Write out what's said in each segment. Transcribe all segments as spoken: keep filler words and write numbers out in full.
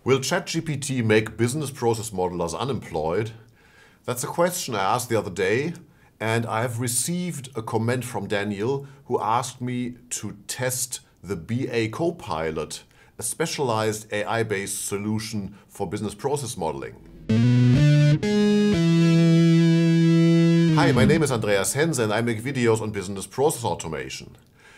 Will ChatGPT make business process modelers unemployed? That's a question I asked the other day, and I have received a comment from Daniel who asked me to test the B A Copilot, a specialized A I-based solution for business process modeling. Hi, my name is Andreas Hense and I make videos on business process automation.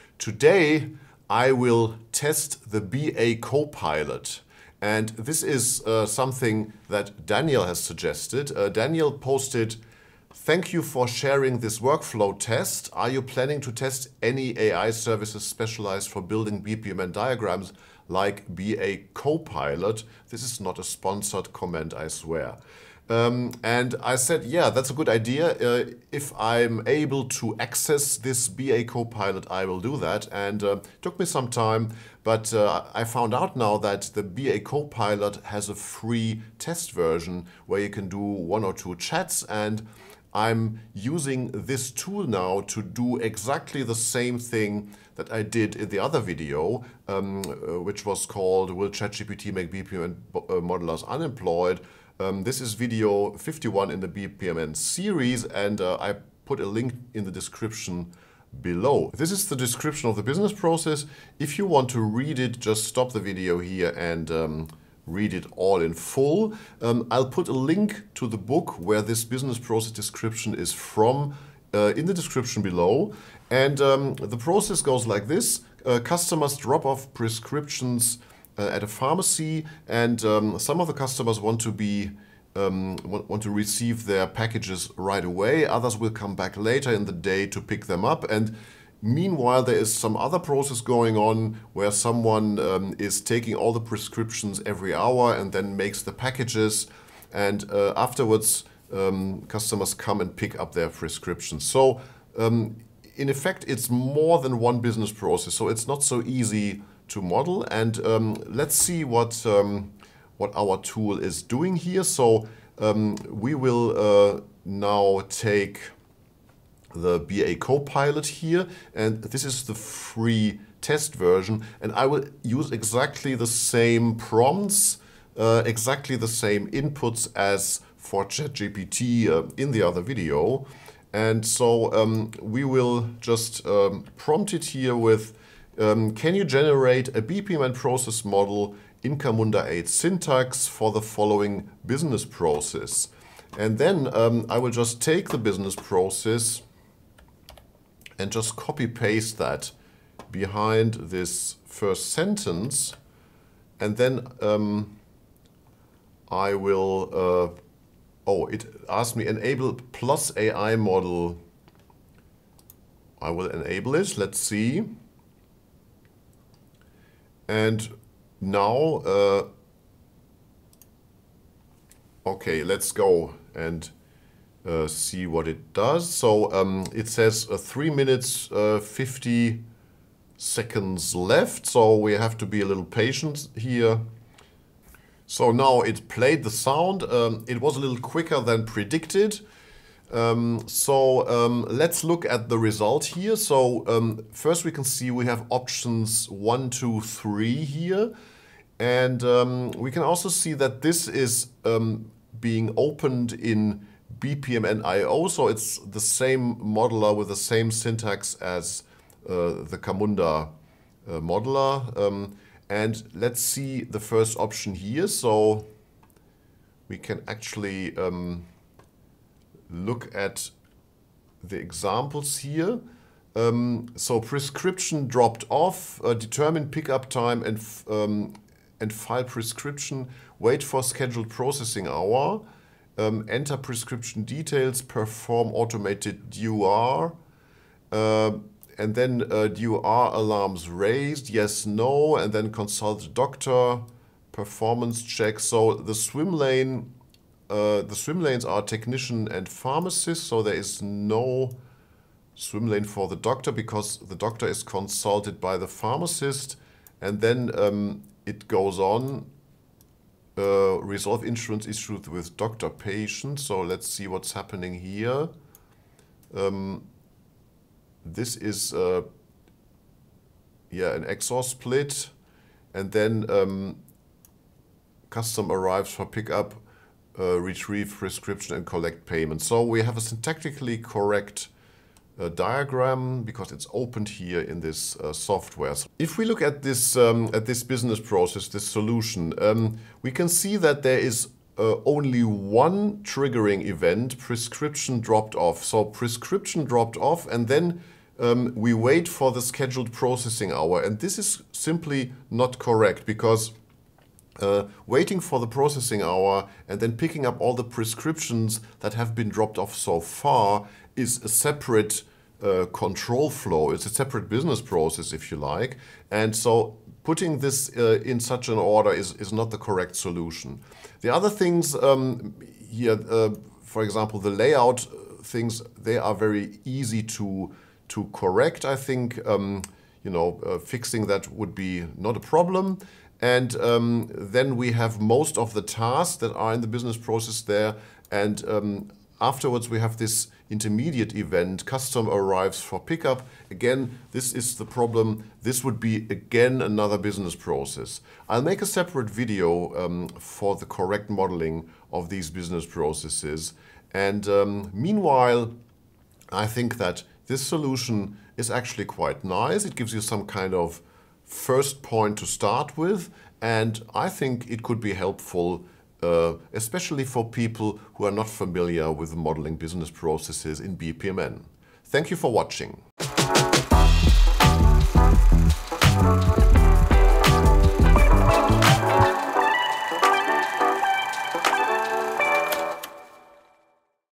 Today I will test the B A Copilot. And this is uh, something that Daniel has suggested. Uh, Daniel posted, "Thank you for sharing this workflow test. Are you planning to test any A I services specialized for building B P M N diagrams like B A Copilot?" This is not a sponsored comment, I swear. Um, and I said, yeah, that's a good idea. Uh, if I'm able to access this B A Copilot, I will do that. And uh, it took me some time, but uh, I found out now that the B A Copilot has a free test version where you can do one or two chats. And I'm using this tool now to do exactly the same thing that I did in the other video, um, uh, which was called "Will ChatGPT make B P M N modelers unemployed?" Um, this is video fifty-one in the B P M N series, and uh, I put a link in the description below. This is the description of the business process. If you want to read it, just stop the video here and um, read it all in full. Um, I'll put a link to the book where this business process description is from uh, in the description below. And um, the process goes like this. Uh, customers drop off prescriptions Uh, at a pharmacy, and um, some of the customers want to be um, want, want to receive their packages right away. Others will come back later in the day to pick them up. And meanwhile, there is some other process going on where someone um, is taking all the prescriptions every hour and then makes the packages. And uh, afterwards, um, customers come and pick up their prescriptions. So um, in effect, it's more than one business process. So it's not so easy to model, and um, let's see what um, what our tool is doing here. So um, we will uh, now take the B A Copilot here, and this is the free test version, and I will use exactly the same prompts, uh, exactly the same inputs as for ChatGPT uh, in the other video. And so um, we will just um, prompt it here with Um, can you generate a B P M N process model in Camunda eight syntax for the following business process? And then um, I will just take the business process and just copy paste that behind this first sentence. And then um, I will, uh, oh, it asked me enable plus A I model. I will enable it. Let's see. And now, uh, okay, let's go and uh, see what it does. So um, it says uh, three minutes, uh, fifty seconds left. So we have to be a little patient here. So now it played the sound. Um, it was a little quicker than predicted. Um, so um, let's look at the result here. So um, first we can see we have options one, two, three here. And um, we can also see that this is um, being opened in B P M N I O. So it's the same modeler with the same syntax as uh, the Camunda uh, modeler. Um, and let's see the first option here. So we can actually um, look at the examples here. Um, so prescription dropped off, uh, determine pickup time and, um, and file prescription, wait for scheduled processing hour, um, enter prescription details, perform automated D U R, uh, and then uh, D U R alarms raised, yes, no, and then consult doctor, performance check. So the swim lane Uh, the swim lanes are technician and pharmacist, so there is no swim lane for the doctor because the doctor is consulted by the pharmacist. And then um, it goes on, uh, resolve insurance issues with doctor patient. So let's see what's happening here. Um, this is uh, yeah, an X O R split. And then um, custom arrives for pickup, uh, retrieve prescription and collect payment. So we have a syntactically correct uh, diagram because it's opened here in this uh, software. So if we look at this, um, at this business process, this solution, um, we can see that there is Uh, only one triggering event, prescription dropped off. So prescription dropped off, and then um, we wait for the scheduled processing hour. And this is simply not correct, because uh, waiting for the processing hour and then picking up all the prescriptions that have been dropped off so far is a separate uh, control flow. It's a separate business process, if you like. And so putting this uh, in such an order is, is not the correct solution. The other things um, here, uh, for example, the layout things, they are very easy to, to correct. I think um, you know, uh, fixing that would be not a problem. And um, then we have most of the tasks that are in the business process there. And um, afterwards we have this intermediate event, custom arrives for pickup. Again, this is the problem. This would be, again, another business process. I'll make a separate video um, for the correct modeling of these business processes. And um, meanwhile, I think that this solution is actually quite nice. It gives you some kind of first point to start with. And I think it could be helpful Uh, especially for people who are not familiar with modeling business processes in B P M N. Thank you for watching.